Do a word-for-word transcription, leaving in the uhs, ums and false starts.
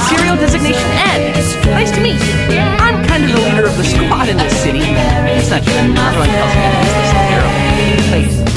Serial designation N. Nice to meet you. I'm kind of the leader of the squad in this city. It's not true. Everyone tells me I'm useless and terrible. Please.